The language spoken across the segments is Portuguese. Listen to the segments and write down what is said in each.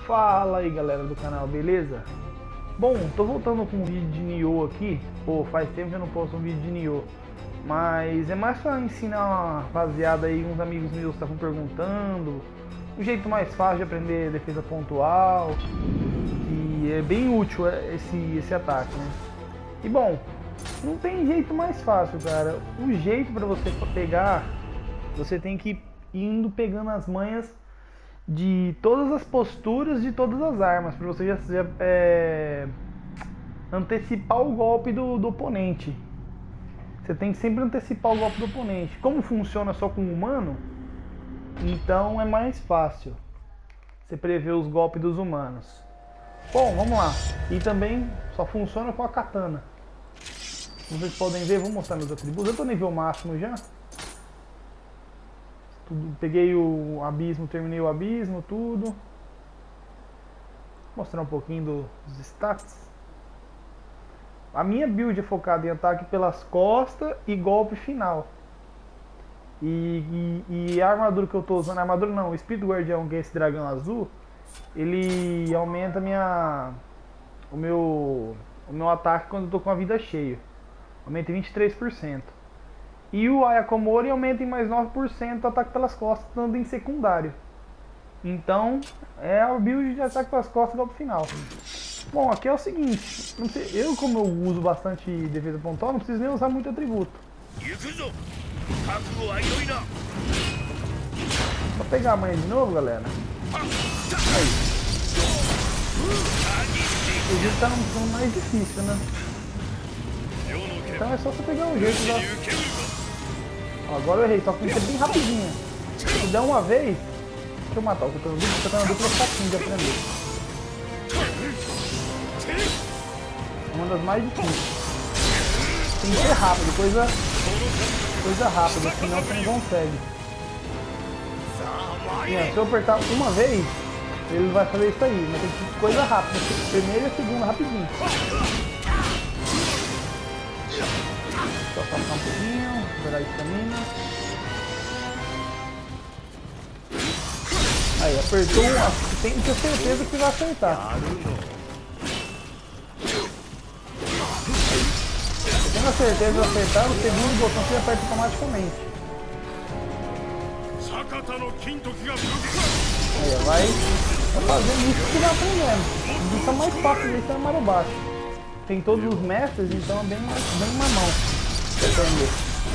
Fala aí galera do canal, beleza? Bom, tô voltando com um vídeo de Nioh aqui. Pô, faz tempo que eu não posto um vídeo de Nioh, mas é mais pra ensinar uma rapaziada aí, uns amigos meus estavam perguntando o jeito mais fácil de aprender defesa pontual, e é bem útil esse ataque, né? E bom, não tem jeito mais fácil, cara. O jeito pra você pegar, você tem que ir indo pegando as manhas de todas as posturas de todas as armas, para você já antecipar o golpe do oponente. Você tem que sempre antecipar o golpe do oponente. Como funciona só com o humano, então é mais fácil você prever os golpes dos humanos. Bom, vamos lá. E também só funciona com a katana. Como vocês podem ver, vou mostrar meus atributos. Eu tô nível máximo já. Peguei o abismo, terminei o abismo, tudo. Vou mostrar um pouquinho dos stats. A minha build é focada em ataque pelas costas e golpe final. E a armadura que eu tô usando, a armadura não, o Espírito Guardião, que é esse dragão azul, ele aumenta o meu ataque quando eu tô com a vida cheia. Aumenta em 23%. E o Ayakomori aumenta em mais 9% o ataque pelas costas, estando em secundário. Então, é a build de ataque pelas costas e golpe final. Bom, aqui é o seguinte, eu como eu uso bastante defesa pontual, não preciso nem usar muito atributo. Vou pegar a manha de novo, galera. Aí. O jeito tá no mais difícil, né? Então é só você pegar um jeito lá. Agora eu errei, só que tem que ser bem rapidinho. Se der uma vez, deixa eu matar. O katana dupla é facinho de aprender. É uma das mais difíceis. Tem que ser rápido, coisa rápida, senão você não consegue. E, se eu apertar uma vez, ele vai fazer isso aí, mas tem que ser coisa rápida. Primeira e a segunda, rapidinho. Só passar um pouquinho, esperar a estamina. Aí, apertou, tem que ter certeza que vai acertar. Tendo a certeza de acertar, o segundo botão você aperta automaticamente. Aí, vai fazendo isso que vai aprendendo. Isso é mais fácil disso, é Mario Baixo. Tem todos os mestres, então é bem mamão pra aprender.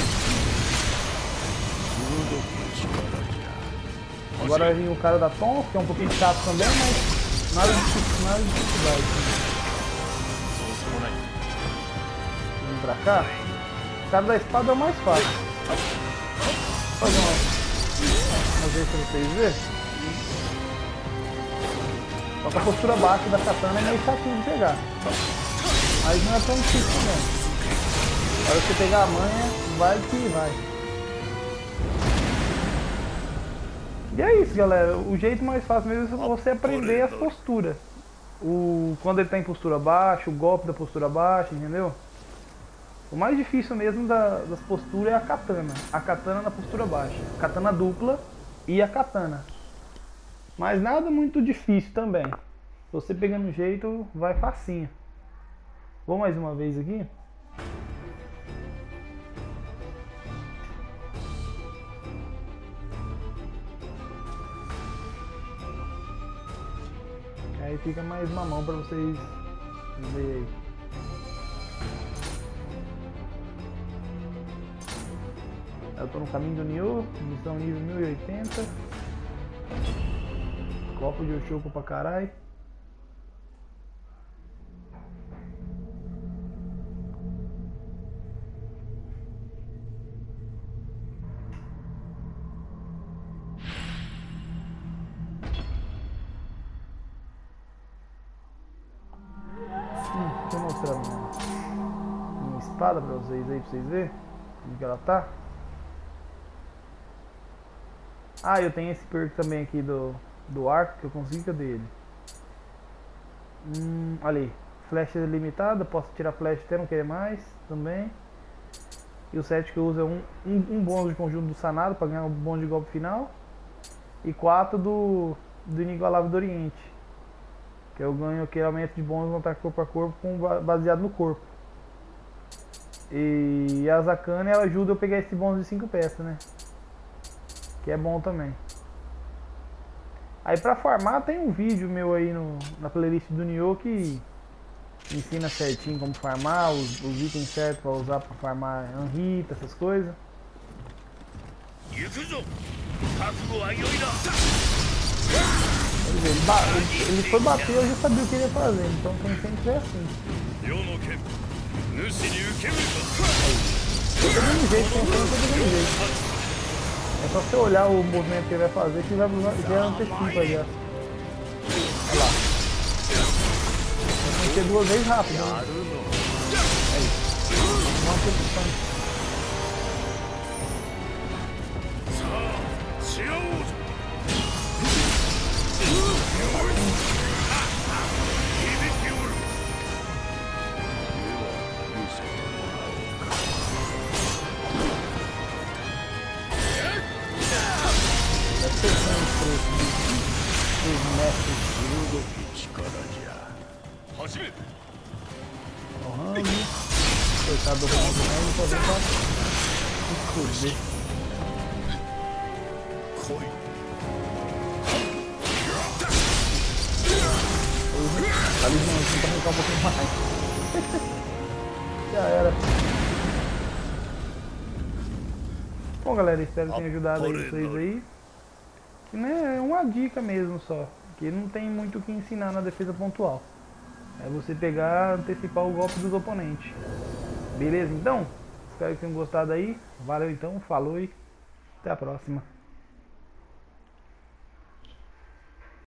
Agora vai vir o cara da Tom, que é um pouquinho chato também, mas nada de dificuldade. Vamos pra cá. O cara da espada é o mais fácil. Vou fazer uma vez pra vocês verem. Só que a postura baixa da katana é meio chatinho de pegar. Mas não é tão difícil também. Na hora que você pegar a manha, vai que vai. E é isso, galera. O jeito mais fácil mesmo é você aprender as posturas. Quando ele tá em postura baixa, o golpe da postura baixa, entendeu? O mais difícil mesmo das posturas é a katana. A katana na postura baixa. Katana dupla e a katana. Mas nada muito difícil também. Você pegando o jeito, vai facinho. Vou mais uma vez aqui. Aí fica mais mamão pra vocês verem aí. Eu tô no caminho do Nioh, missão nível 1080. Copo de Oshoku pra caralho. Deixa eu mostrar minha espada pra vocês aí, pra vocês verem como que ela tá. Ah, eu tenho esse perk também aqui do arco, que eu consigo, cadê ele? Olha aí, flecha limitada, posso tirar flecha até não querer mais também. E o 7 que eu uso é um bônus de conjunto do Sanado para ganhar um bônus de golpe final. E 4 do Inigualável do Oriente. Que eu ganho aquele aumento de bônus no ataque corpo a corpo baseado no corpo. E a Zakane, ela ajuda eu a pegar esse bônus de 5 peças, né? Que é bom também. Aí pra farmar tem um vídeo meu aí na playlist do Nioh que ensina certinho como farmar, os itens certos pra usar pra farmar Anrita, essas coisas. Ele foi bater, eu já sabia o que ele ia fazer, então tem sempre que ser assim. Todo do jeito, tem sempre todo jeito. É só você olhar o movimento que ele vai fazer que já antecipa já. Olha lá. Tem que ser 2 vezes rápido, né? É isso. Uma antecipação. Coitado do Ronaldo, não só vem pra esconder. Ali não, pra arrancar um pouquinho mais. Já era. Bom, galera, espero que tenha ajudado aí vocês aí. Que, né, é uma dica mesmo só. Que não tem muito o que ensinar na defesa pontual. É você pegar, antecipar o golpe dos oponentes. Beleza, então? Espero que tenham gostado aí. Valeu então, falou e até a próxima.